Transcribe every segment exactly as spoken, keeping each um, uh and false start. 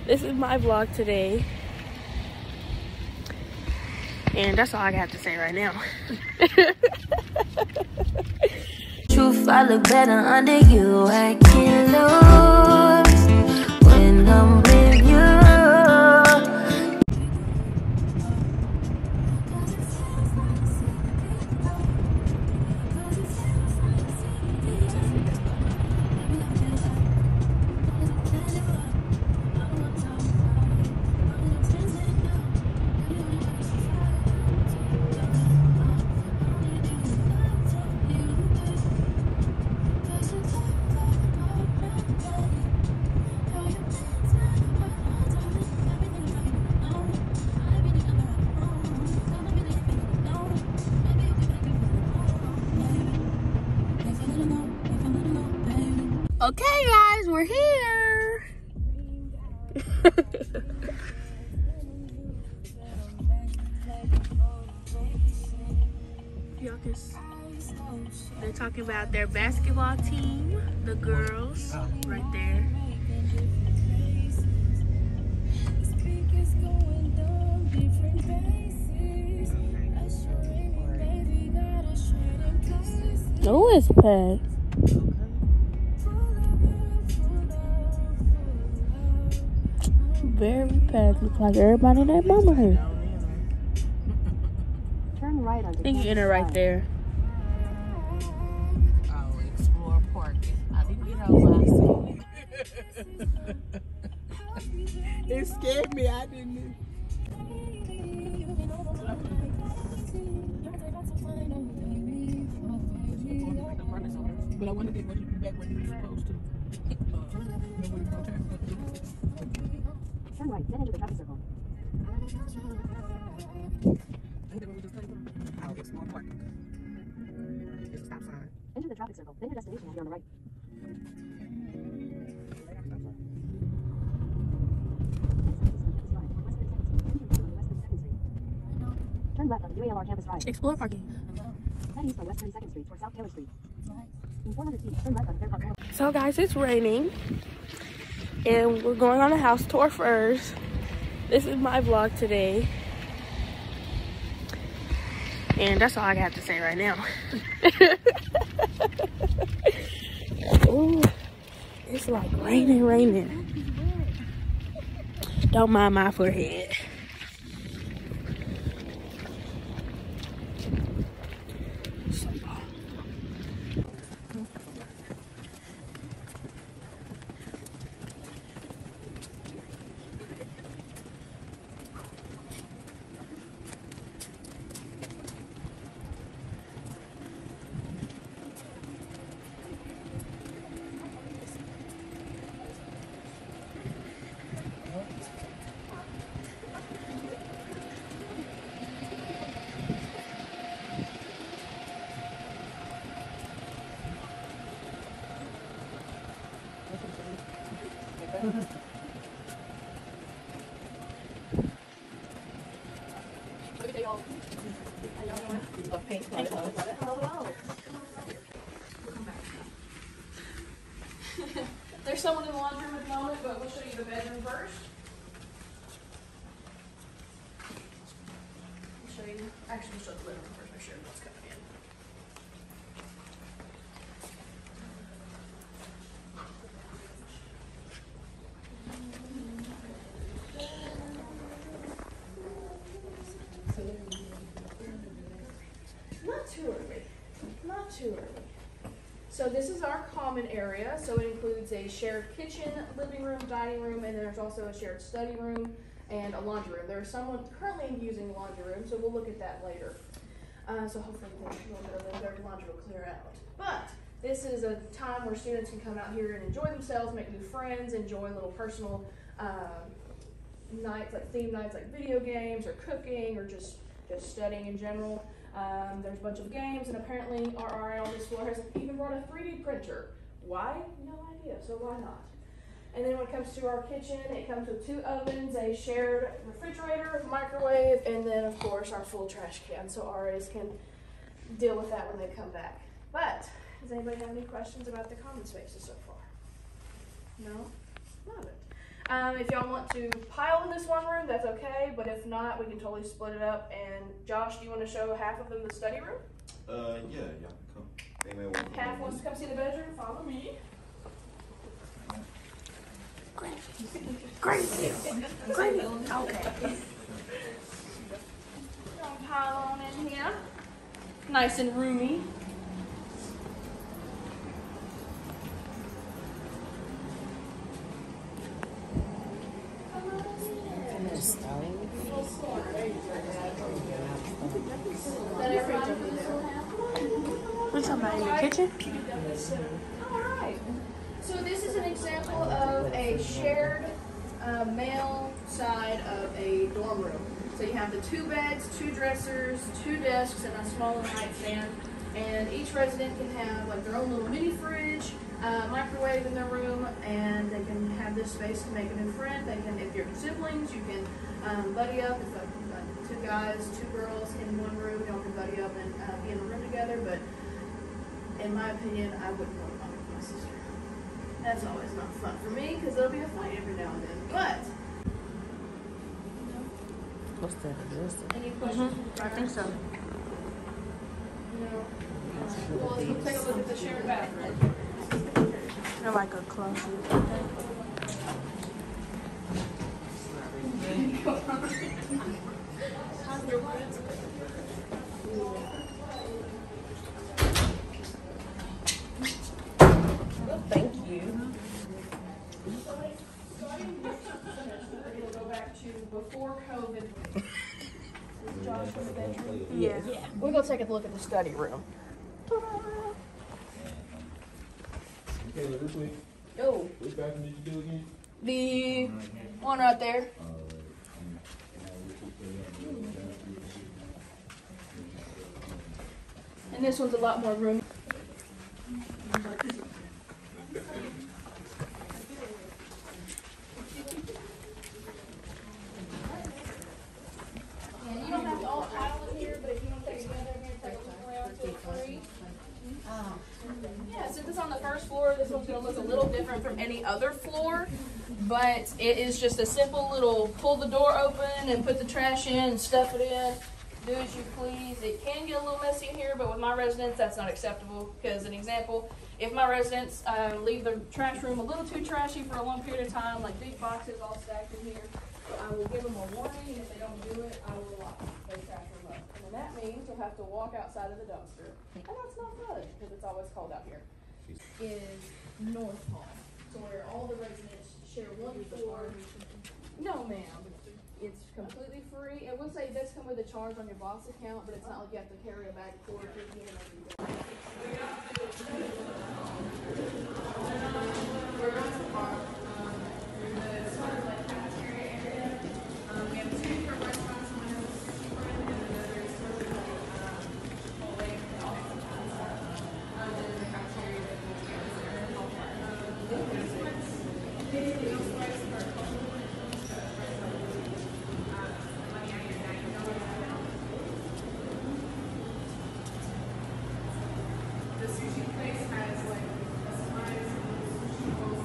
this is my vlog today. And that's all I got to say right now. Truth, I look better under you. I can't lose when I'm with you. Okay, guys, we're here. Y'all can see, they're talking about their basketball team, the girls, right there. Oh, it's packed. Very packed. Looks like everybody in that mama here. Turn right on. I think you enter right there. Oh, explore parking. I didn't get out last week. It scared me. I didn't. But I wanted to get ready to be back when you were supposed to. Turn right, then into the traffic circle. Oh, explore parking. There's a stop sign. Enter the traffic circle, then your destination will be on the right. Turn left on U A L R Campus Drive. Explore parking. Head east on West thirty-second Street towards South Taylor Street. In four hundred feet, turn left on Fairpark Road. So, guys, it's raining. And we're going on a house tour first. This is my vlog today. And that's all I got to say right now. Ooh, it's like raining, raining. Don't mind my forehead. There's someone in the laundry room at the moment, but we'll show you the bedroom first. We'll show you, actually we'll show the living room first, make sure everyone's coming in. Not too early, not too early. So this is our common area, so it includes a shared kitchen, living room, dining room, and there's also a shared study room and a laundry room. There's someone currently using the laundry room, so we'll look at that later. Uh, so hopefully a little bit of the dirty laundry will clear out. But this is a time where students can come out here and enjoy themselves, make new friends, enjoy little personal uh, nights, like theme nights, like video games or cooking or just, just studying in general. Um, there's a bunch of games, and apparently our R A on this floor has even brought a three D printer. Why? No idea, so why not? And then when it comes to our kitchen, it comes with two ovens, a shared refrigerator, microwave, and then of course our full trash can, so R As can deal with that when they come back. But, does anybody have any questions about the common spaces so far? No? Love it. Um, if y'all want to pile in this one room, that's okay, but if not, we can totally split it up. And Josh, do you want to show half of them the study room? Uh, yeah, yeah, come. They may want to Half wants to come see the bedroom, follow me. Great. Great. Great. Okay. Don't pile on in here. Nice and roomy. We're talking about in the kitchen? Alright. So this is an example of a shared uh, male side of a dorm room. So you have the two beds, two dressers, two desks, and a small nightstand. And each resident can have like their own little mini fridge, uh, microwave in their room, and they can have this space to make a new friend. They can, if you're siblings, you can um, buddy up. If uh, two guys, two girls in one room, y'all can buddy up and uh, be in a room together. But in my opinion, I wouldn't want to bond with my sister. That's always not fun for me because there'll be a fight every now and then. But What's that? any questions? Mm-hmm. I think so. No. Well, let's take a look at the shared bathroom. They're like a closet. Thank you. It'll go back to before COVID. Josh in the bedroom. Yeah. We're gonna take a look at the study room. Okay, real quick. Oh, Which bathroom did you do again? the one right there. And this one's a lot more room. And you don't have to all pile in here, but if you want to take it together here, take a look around, feel free. Yeah, since it's on the first floor, this one's going to look a little different from any other floor, but it is just a simple little pull the door open and put the trash in and stuff it in. Do as you please. It can get a little messy in here, but with my residents, that's not acceptable. Because, an example, if my residents um, leave their trash room a little too trashy for a long period of time, like big boxes all stacked in here, I will give them a warning, and if they don't do it, I will lock their trash room up. And then that means you'll have to walk outside of the dumpster. And that's not fun, because it's always cold out here. Is North Hall, so where all the residents share one floor. No, ma'am. It's completely free. I will say it does come with a charge on your boss account, but it's not like you have to carry a bag of floor with you every day. We're going to park. Um, the sort of like cafeteria area. Um, we have two different restaurants. One is different, and another is sort of like um, Chipotle and also um, and then the cafeteria that will be there. Um, this one's basically also likes our culture. The sushi place has like customized sushi rolls.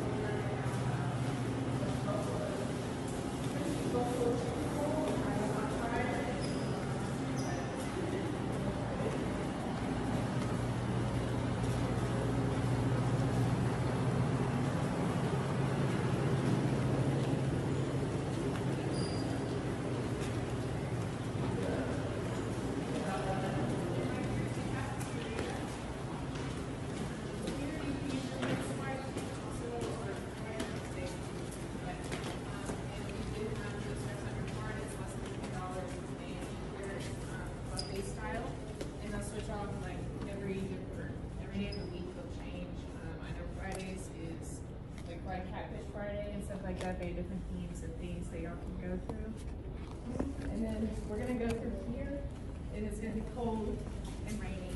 Like that, they have different themes and things that y'all can go through. And then we're gonna go through here, and it's gonna be cold and rainy.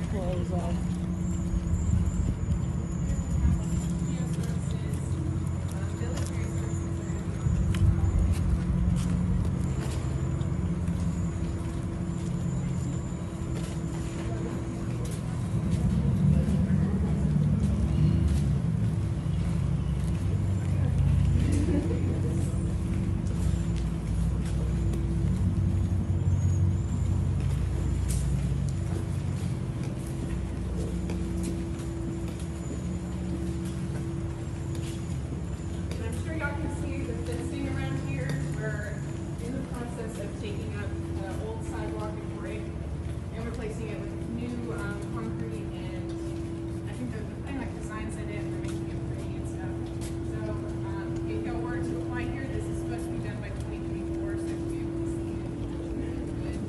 clothes off. I'm sure y'all can see the fencing around here. We're in the process of taking up the old sidewalk and brick and replacing it with new um, concrete, and I think the the plan like designs in it, they're making it pretty and stuff. So um, if y'all were to apply here, this is supposed to be done by twenty twenty-four, so you'll be able to see it. Good.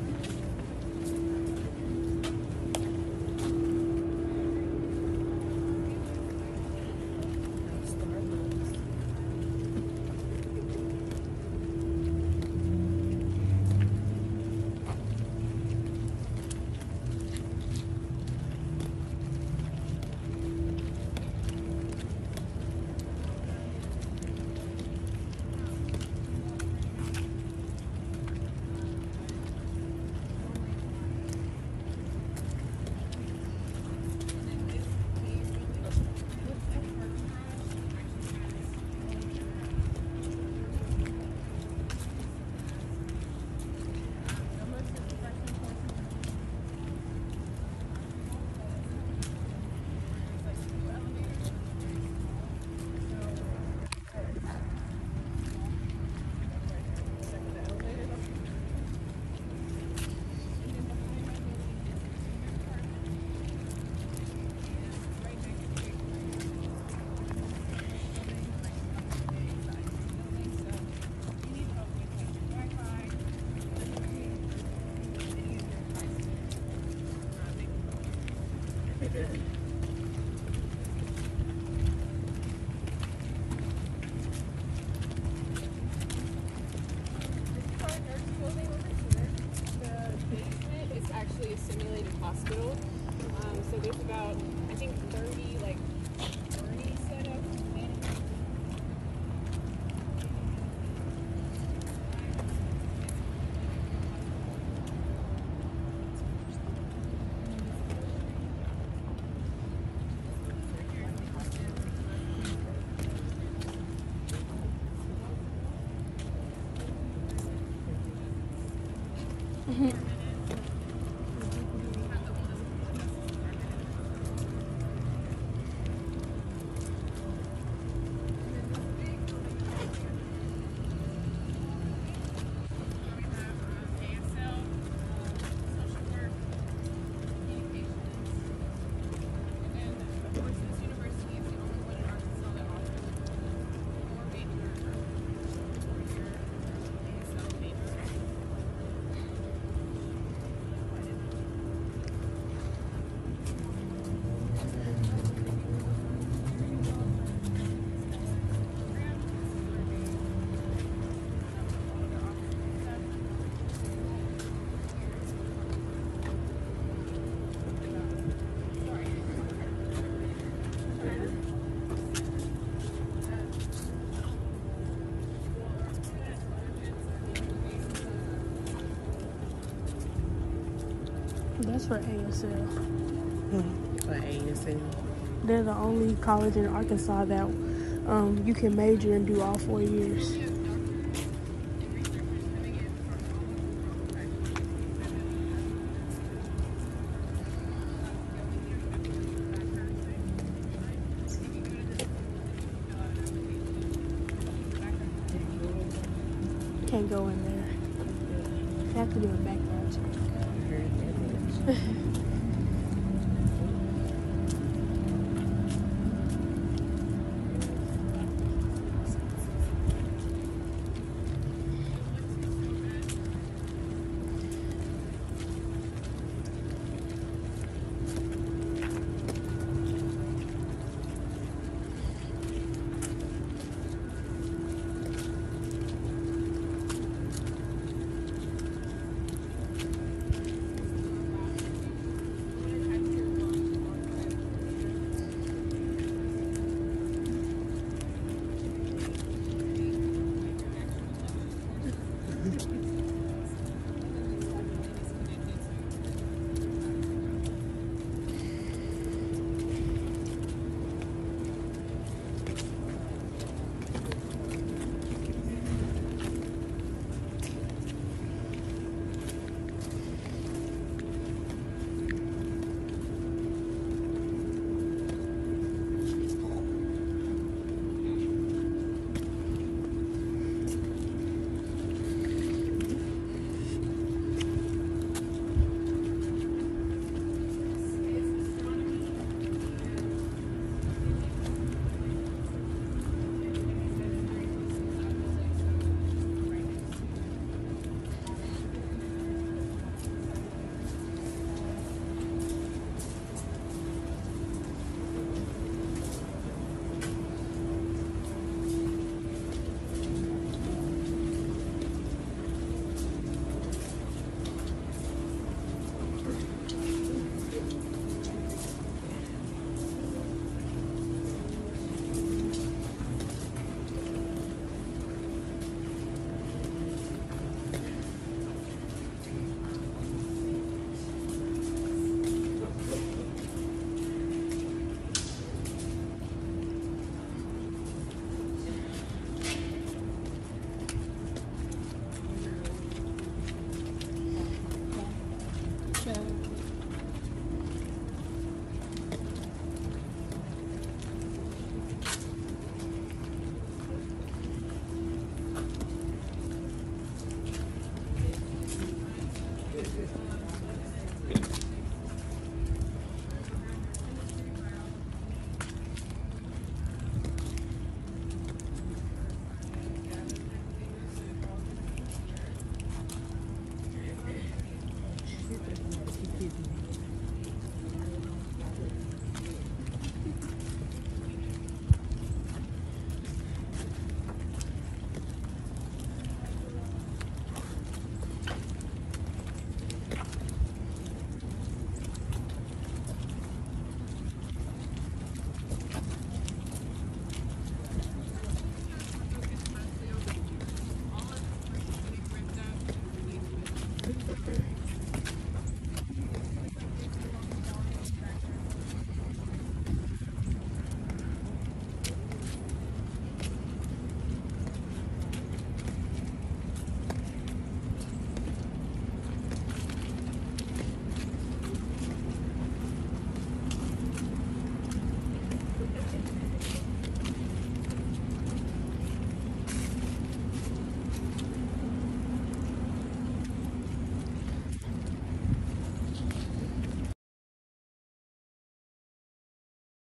The basement is actually a simulated hospital. Um, so there's about, I think, thirty like thirty set up. That's for A S L. For A S L. They're the only college in Arkansas that um, you can major and do all four years. Can't go in there. You have to do a background check.